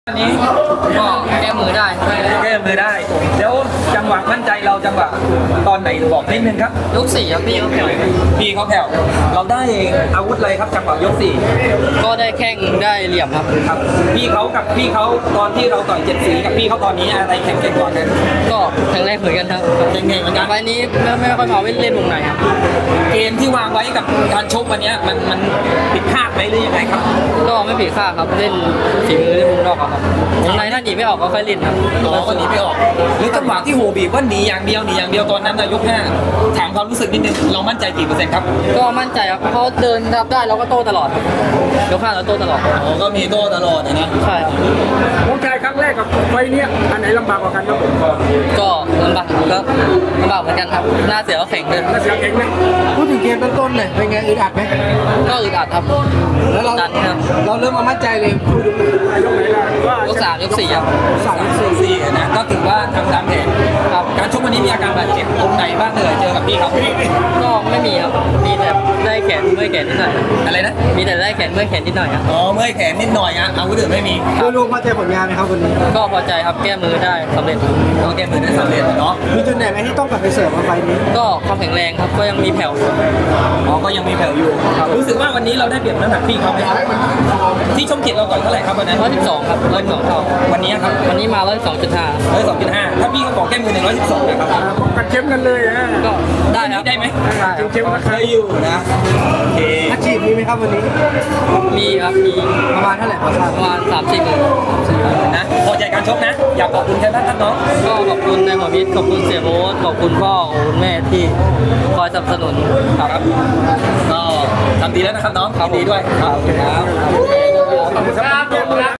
อันนี้ก็แก้มือได้แล้วจังหวะมั่นใจเราจังหวะตอนไหนบอกนิดนึงครับยกสี่ครับพี่เขาแผ่วเราได้อาวุธอะไรครับจังหวะยกสี่ก็ได้แข้งได้เหลี่ยมครับพี่เขาตอนที่เราต่อย7 สีกับพี่เขาตอนนี้อะไรแข็งเก่งกว่ากันก็แข็งแรงเหมือนกันครับแข็งเหมือนกันไฟนี้ไม่ค่อยมาเล่นวงในครับเกมที่วางไว้กับการชกวันนี้มันผิดพลาดไหมหรือยังไงครับก็ไม่ผิดคาดครับเล่นฝีมือเล่นวงนอกครับวงในถ้าหนีไม่ออกก็ค่อยเล่นครับก็หนีไม่ออกหรือจังหวะที่โหบีบว่าหนีอย่างเดียวตอนนั้นยก5ถามความรู้สึกนิดนึงเรามั่นใจกี่เปอร์เซ็นต์ครับก็มั่นใจครับเขาเดินรับได้เราก็โต้ตลอดยก5เราโต้ตลอดก็มีโต้ตลอดนะใช่ผมชายครั้งแรกกับไฟนี้อันไหนลำบากกว่ากันครับผมก็ลำบากเหมือนกันครับหน้าเสียก็แข็งเลยหน้าเสียแข็งไหมพูดถึงเกมต้นๆเลยเป็นไงอึดอัดไหมก็อึดอัดครับแล้วเราเริ่มมามั่นใจเลยยก3ยก4ครับ 3 4นะก็ถือว่าทำตามแผนครับการชกวันนี้มีอาการบาดเจ็บตรงไหนบ้างเลยเจอกับพี่เขาก็ไม่มีครับมีแต่ได้แขนเมื่อยแขนนิดหน่อยอะไรนะมีแต่ได้แขนเมื่อยแขนนิดหน่อยครับเมื่อยแขนนิดหน่อยอ่ะอาวุธอื่นไม่มีรวมพอใจผลงานไหมครับวันนี้ก็พอใจครับแก้มือได้สำเร็จแก้มือได้สำเร็จเนาะมีจุดไหนไหมที่ต้องกลับไปเสริมมาไฟนี้ก็ความแข็งแรงครับก็ยังมีแผ่วก็ยังมีแผ่วอยู่รู้สึกว่าวันนี้เราได้เปรียบน้ำหนักพี่เขาไหมที่ช่องเจ็ดเราต่อยเท่าไหร่ครับวันนั้น 112ครับ112เท่าวันนี้ครับวันนี้มา 102.5ถ้าพี่เขาบอกแก้มือ112นะครับกันเข้มกันเลยนะก็ได้ครับได้ไหมเข้มราคาอยู่นะโอเคอาชีพมีไหมครับวันนี้มีครับมีประมาณเท่าไหร่ประมาณ3-4 หมื่นนะพอใจการชกนะอยากขอบคุณแค่ท่านน้องก็ขอบคุณนายหัวมิตรขอบคุณเสียโบ๊ทขอบคุณพ่อขอบคุณแม่ที่คอยสนับสนุนครับก็ทำดีแล้วนะครับน้องทำดีด้วยครับ